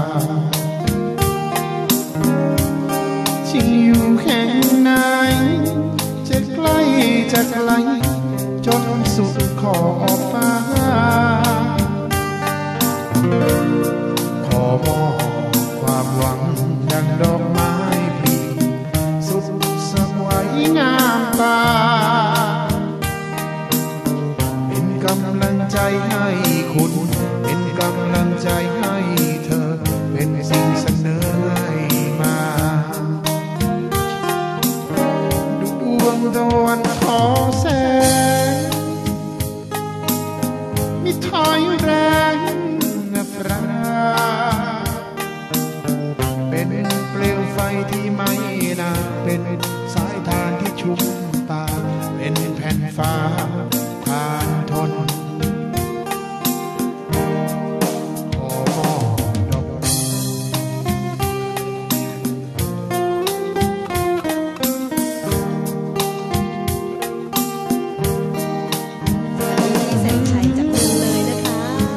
ที่อยู่แห่งไหนจะใกล้จะไกลจนสุดขอบฟ้าขอมอบความหวังดังดอกไม้ปลีสุดสวยงามตาเป็นกำลังใจให้คุณเป็นกำลังใจให้เธอเป็นสิ่งเสนอให้มาดวงตะวันขอแสงมิถอยแรงนับราเป็นเปลวไฟที่ไม่นานเป็นสายทานที่ชุ่มตาเป็นแผ่นฟ้าทานทนขอมอบดอกแสงชัยจากเมืองเลยนะคะ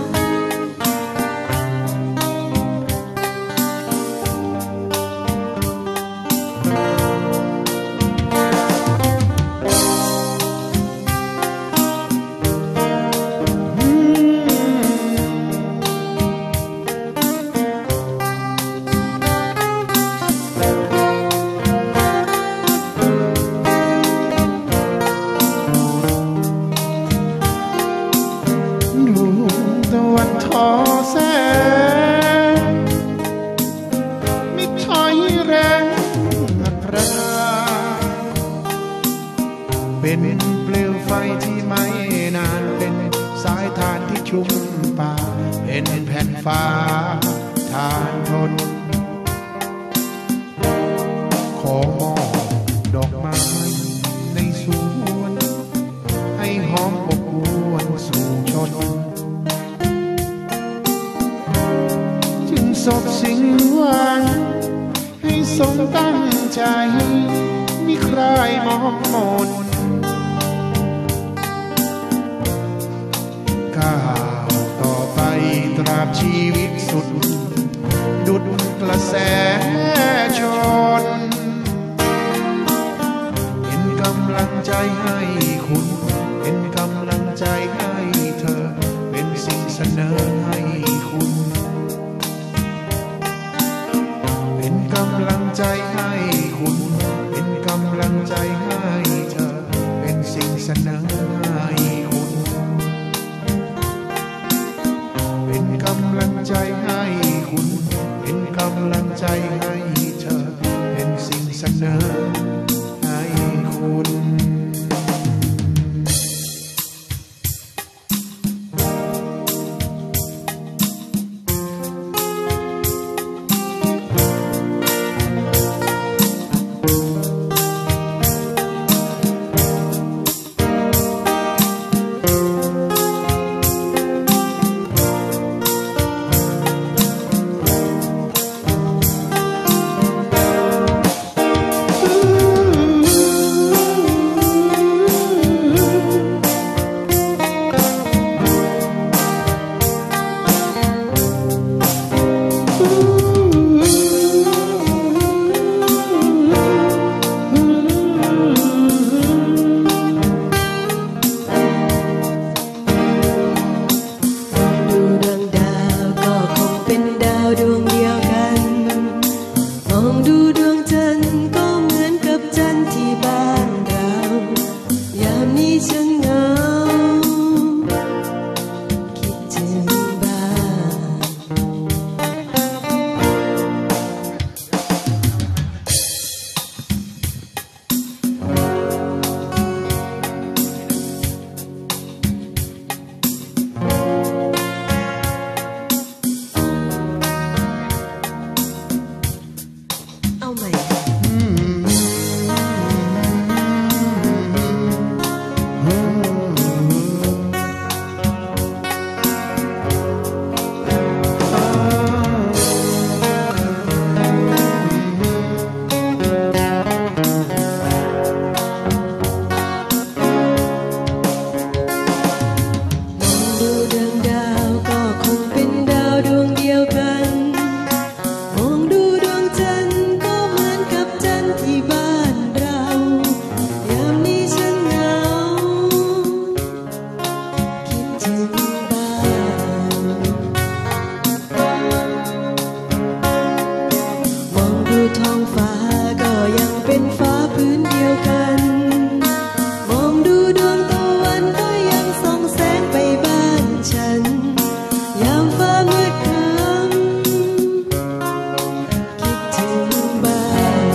ตะวันทอแสงมิถอยแรงอัปราเป็นเปลวไฟที่ไม่นานเป็นสายทานที่ชุ่มป่าเป็นแผ่นฟ้าทานทนขอมอบดอกไม้ในสวนให้หอมอบอวลสู่ชนสบสิ่งหวังให้สมตั้งใจมิใครมองมนก้าวต่อไปตราบชีวิตสุดดุจกระแสชนเป็นกำลังใจให้คุณเป็นกำลังใจให้เธอเป็นสิ่งเสนอให้คุณเป็นกำลังใจให้คุณเป็นกำลังใจให้เธอเป็นสิ่งเสนอให้คุณเป็นกำลังใจให้คุณเป็นกำลังใจให้เธอเป็นสิ่งเสนอให้คุณขฟ้าก็ยังเป็นฟ้าพื้นเดียวกันมองดูดวงตะวันก็ยังส่องแสงไปบ้านฉันยามฟ้ามืดครึ้มคิดถึงบ้าน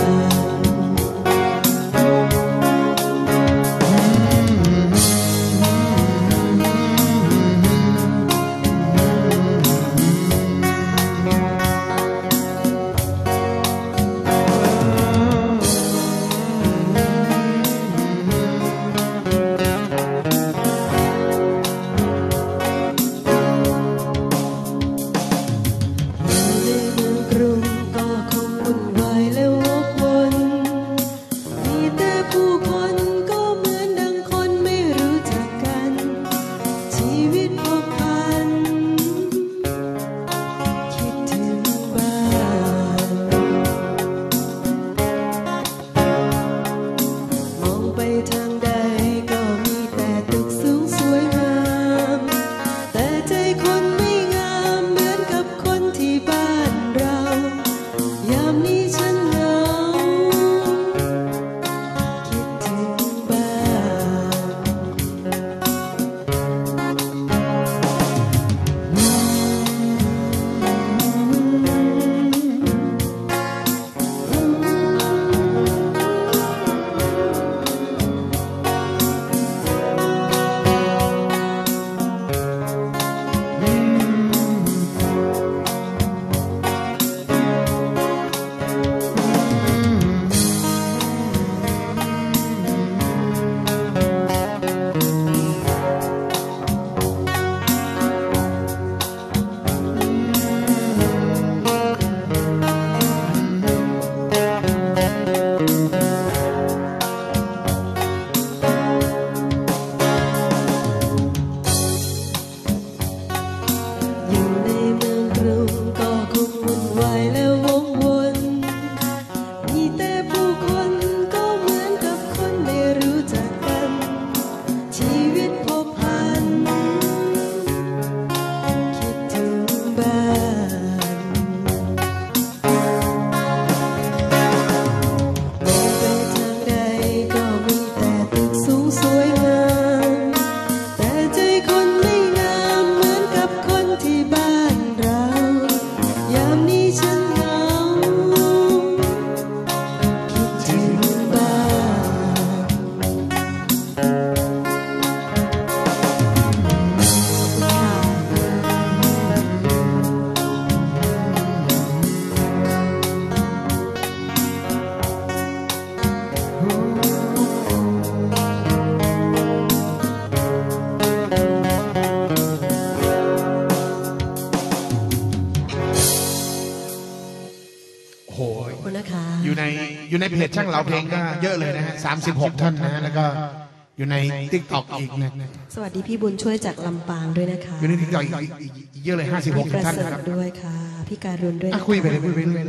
อยู่ในเพจช่างเหลาเพลงก็เยอะเลยนะฮะ36 ท่านนะฮะแล้วก็อยู่ใน TikTok อีกนะสวัสดีพี่บุญช่วยจากลำปางด้วยนะคะอยู่ใน TikTok อีกเยอะเลย56 ท่านครับด้วยค่ะพี่การุณด้วยคุยไปเลยคุยไปเลย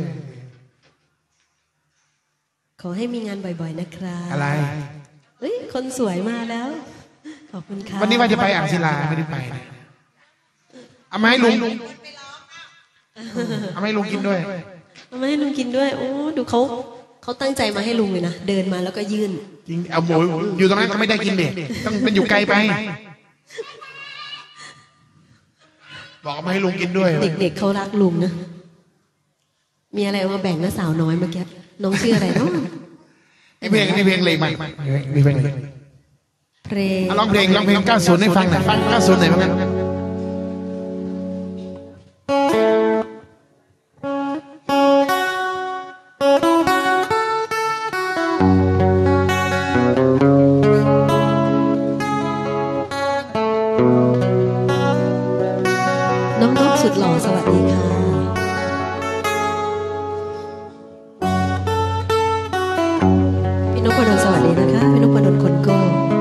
ขอให้มีงานบ่อยๆนะครับอะไรเฮ้ยคนสวยมาแล้วขอบคุณค่ะวันนี้ว่าจะไปอ่างศิลาไม่ได้ไปเอามาให้ลุงเอามาให้ลุงกินด้วยเอามาให้ลุงกินด้วยโอ้ดูเขาตั้งใจมาให้ลุงเลยนะเดินมาแล้วก็ยื่นจริงเอาหมูอยู่ตรงนั้นก็ไม่ได้กินเด็กต้องเป็นอยู่ไกลไปบอกมาให้ลุงกินด้วยเด็กๆเขารักลุงนะมีอะไรมาแบ่งนะสาวน้อยเมื่อกี้น้องชื่ออะไรเนาะนี่เพลงเลยมามีเพลงร้องเพลง90ให้ฟังหน่อยฟัง90หน่อยมั้งกันสุดหล่อสวัสดีค่ะพี่นพดลสวัสดีนะคะพี่นพดลคนโก้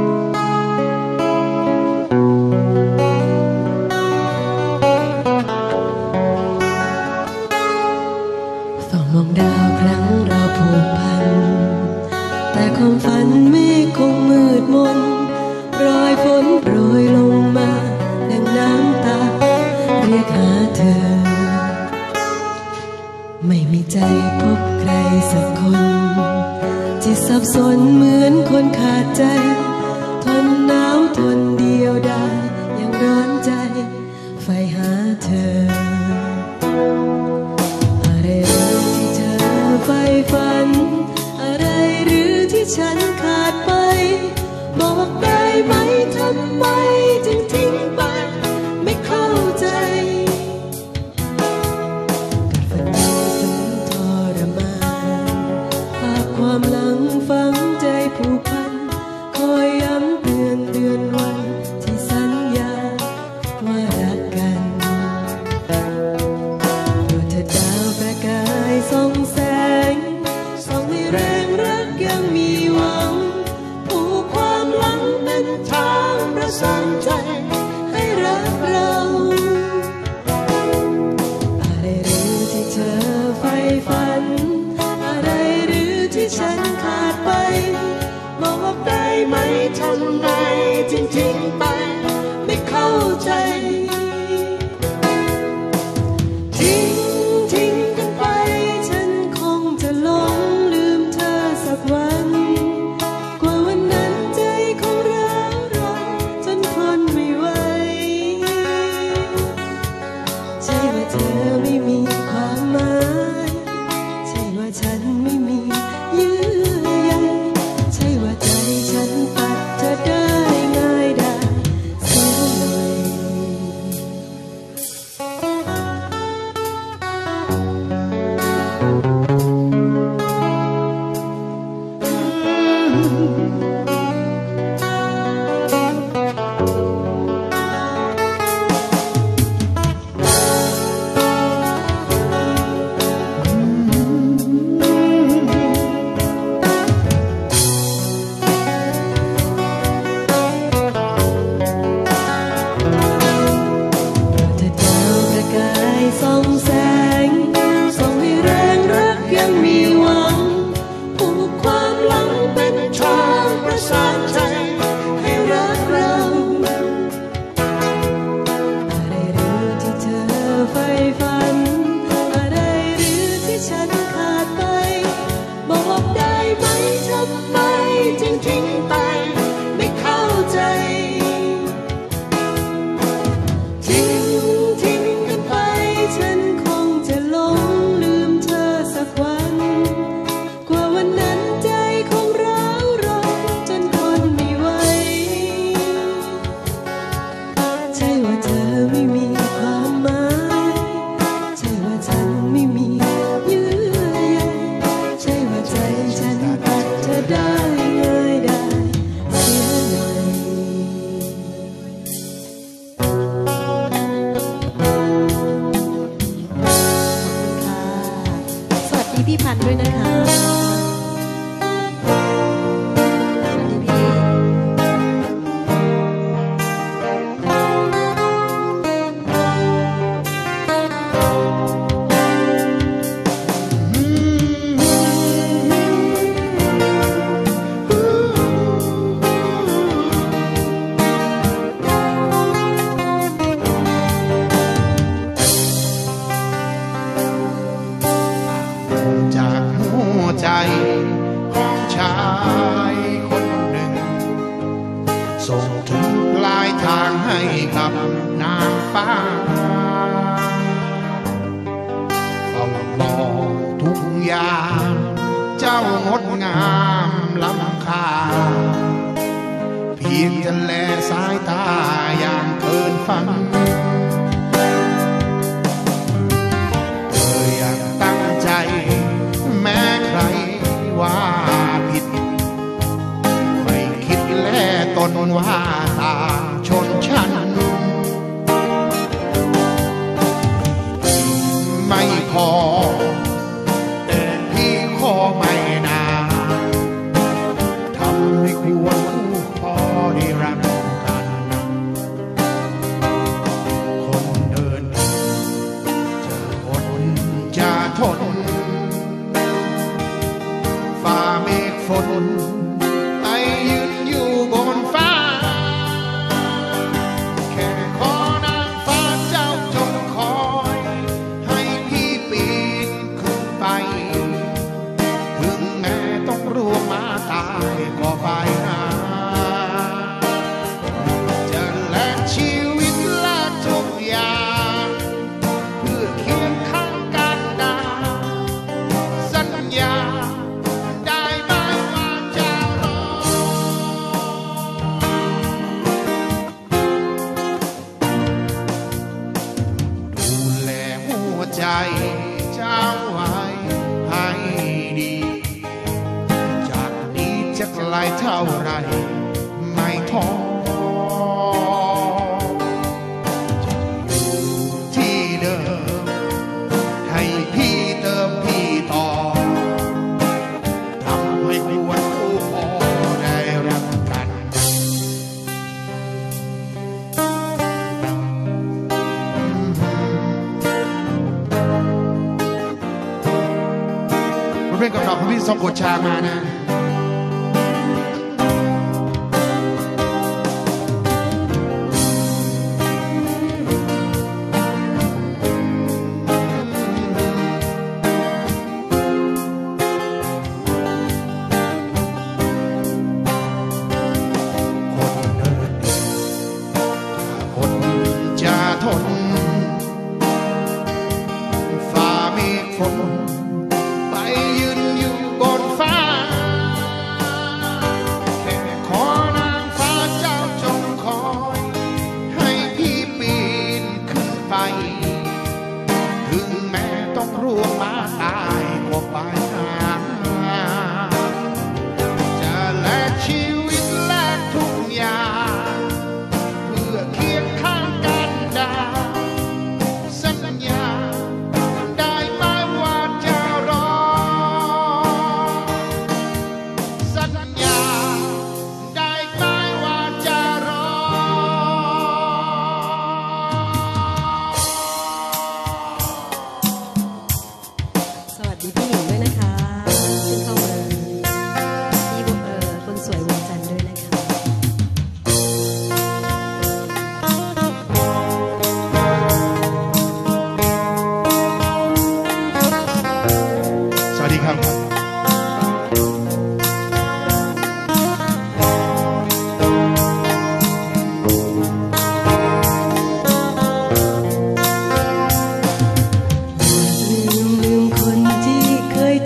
ส่องมองดาวครั้งเราผูกพันแต่ความฝันไม่คงมืดมนรอยฝนโปรยลงมาดังน้ำตาเรียกหาเธอไม่มีใจพบใครสักคนที่สับสนเหมือนคนขาดใจทนหนาวทนเดียวดายยังร้อนใจใฝ่หาเธออะไรหรือที่เธอใฝ่ฝันอะไรหรือที่ฉันขาดไปบอกได้ไหมทำไมจึงทิ้งไปไม่เข้าใจกัดฟันฝืนทรมานภาพความหลังฝังใจผูกพันคอยย้ำเตือนวันที่สัญญาว่ารักกันโปรดเถิดดาวประกายส่องแสงส่องให้แรงรักยังมีหวังผูกความหลังเป็นทางประสานใจให้รักเราอะไรหรือที่เธอใฝ่ฝันอะไรหรือที่ฉันขาดไปบอกได้ไหมทำไมจึงทิ้งไปไม่เข้าใจทิ้งกันไปฉันคงจะหลงลืมเธอสักวันกว่าวันนั้นใจคงร้าวรานจนทนไม่ไหวใช่ว่าเธอไม่มีความหมายใช่ว่าฉันไม่มีเยื่อใยใช่ว่าใจฉันตัดเธอได้ง่ายได้เสียหน่อยเธอดาวประกายส่องแสงส่องให้แรงรักยังมีหวังผูกความหลังเป็นทางประสานใจให้รักเราอะไรหรือที่เธอใฝ่ฝันอะไรหรือที่ฉันขาดไปบอกได้ไหมทำไมจึงทิ้งไปไม่เข้าใจทิ้งกันไปฉันคงจะหลงลืมเธอสักวันกว่าวันนั้นใจคงร้าวรานจนทนไม่ไหวใช่ว่าเธอไม่มีความหมายใช่ว่าฉันไม่มีเยื่อใยใช่ว่าใจฉันตัดเธอได้ง่ายได้เสียหน่อยสวัสดีพี่พันธุ์ด้วยนะคะสวัสดีพี่จากหัวใจของชายคนหนึ่งส่งถึงปลายทางให้กับนางฟ้าเฝ้ามองทุกอย่างเจ้างดงามล้ำค่าเพียงจะแลสายตาอย่างเกินฝันเธอยังตั้งใจแม้ใครว่าผิดไม่คิดแลตนว่าต่างชนชั้นไม่พอแต่พี่ขอไม่นานทำให้ควรคู่พอได้รักกันคนเดินจะทนฝ่าเมฆฝนไปยืนอยู่บนฟ้าแค่ขอนางฟ้าเจ้าจงคอยให้พี่ปีนขึ้นเจ้าไว้ให้ดีจากนี้จะไกลเท่าไรไม่ท้อที่เดิมให้พี่เติมพี่ต่อทำให้ควรคู่พอได้รักกันมันเป็นกับเราพี่สองกดชามานะฟ้าเมฆฝนไปยืนอยู่บนฟ้าแค่ขอนางฟ้าเจ้าจงคอยให้พี่ปีนขึ้นไปถึงแม้ต้องร่วงมาตายก็ไปหาจะแลกชีวิตแลกทุกอย่างเพื่อเคียงข้างกันได้สัญญาได้ไหมว่าจะรอสัญญาได้ไหมว่าจะรอสวัสดีพี่หญิงด้วยนะคะซึ่งเข้ามาพี่คนสวยวงจันทร์ด้วยนะคะสวัสดีครับลืมคนที่เคย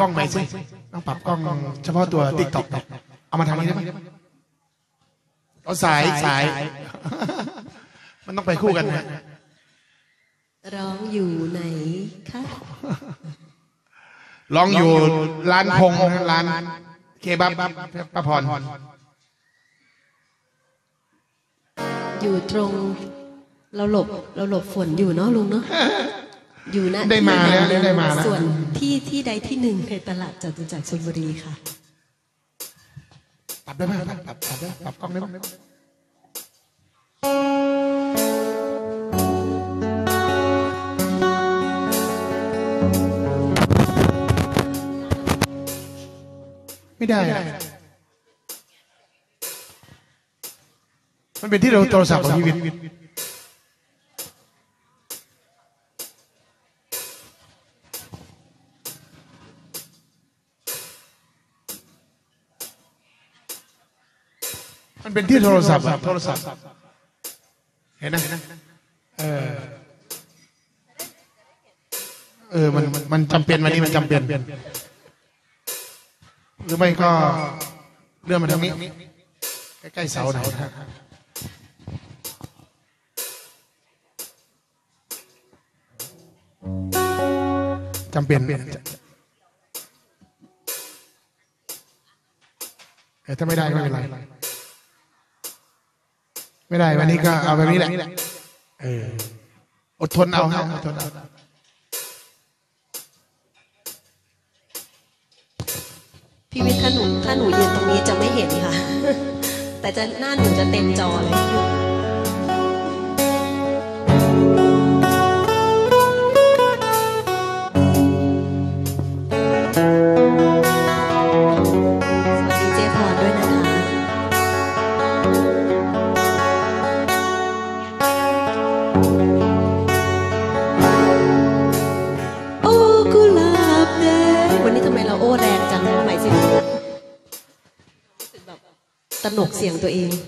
ล้องใหม่สิต้องปรับกล้องเฉพาะตัว TikTok เอามาทางนี้ได้ไหมเอาสายมันต้องไปคู่กันนะร้องอยู่ไหนคะร้องอยู่ร้านพงร้านเคบับป้าพรอยู่ตรงเราหลบฝนอยู่เนาะลุงเนาะอยู่นะได้มาแล้วได้มาแล้วส่วนที่ใดที่หนึ่งในตลาดจตุจักรชลบุรีค่ะปรับได้ไหมปรับได้ปรับกล้องได้ไหมไม่ได้มันเป็นที่เราโทรศัพท์ของชีวิตมันเป็นที่โทรศัพท์เห็นนะมันจำเป็นวันนี้มันจำเป็นหรือไม่ก็เลื่อนมาทางนี้ใกล้ๆเสาไหนจำเป็นแต่ถ้าไม่ได้ก็ไม่เป็นไรไม่ได้วันนี้ก็เอาแบบนี้แหละอดทนเอาอดทนเอาพี่วิทย์ถ้าหนูยืนตรงนี้จะไม่เห็นค่ะแต่หน้าหนูจะเต็มจอเลยสวัสดีเจพรด้วยนะคะโอ้กุหลาบแดงวันนี้ทำไมเราโอ้แรงจังหมายสิรู้สึกแบบตระหนกเสียงตัวเอง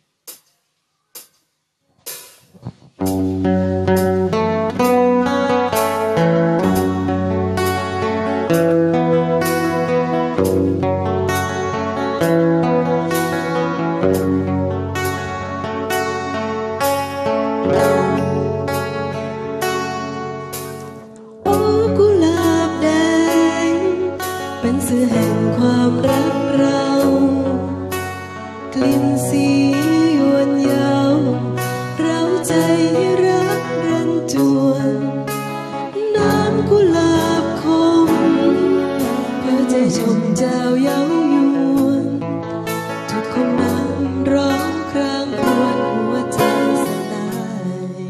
เป็นสื่อแห่งความรักเรากลิ่นสียวนเยาวเราใจให้รักรันจวนน้ำกุหลาบคมเพื่อใจชมเจ้าเย้ายวนจุดคงน้ำร้องครางครวญหัวใจสลาย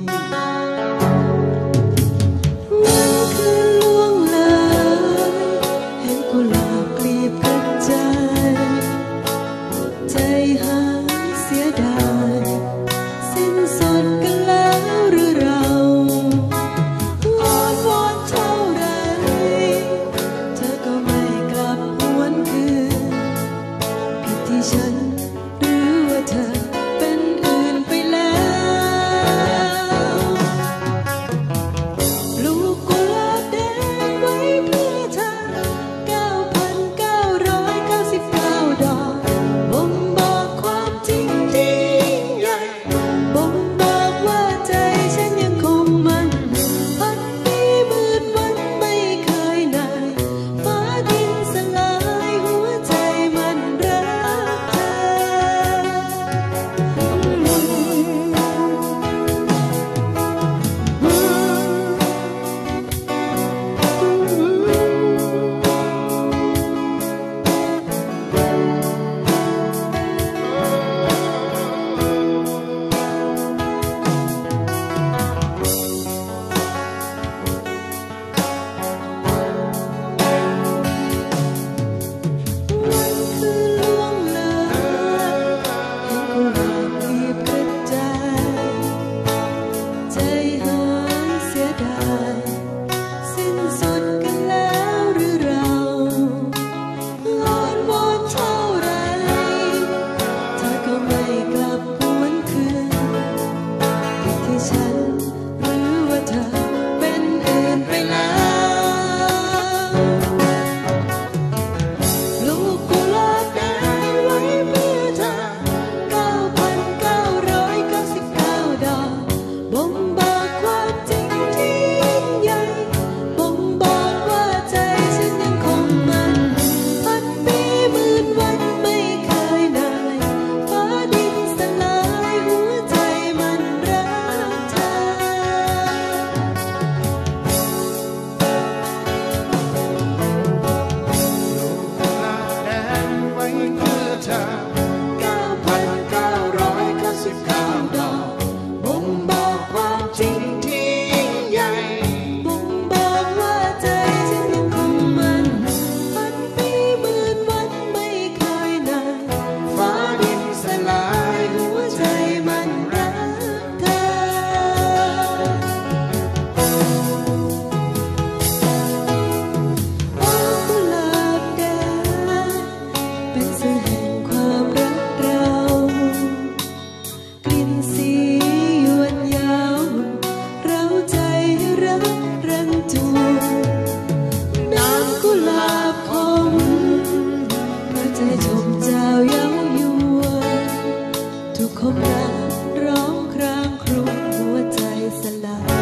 นั่นคือล่วงเลยเห็นกุหลาบกลีบกับใจหายเสียดายสิ้นสุดกันแล้วหรือเราอ้อนวอนเท่าไรเธอก็ไม่กลับหวนคืนทุกคมรามร้องครางครวญหัวใจสลาย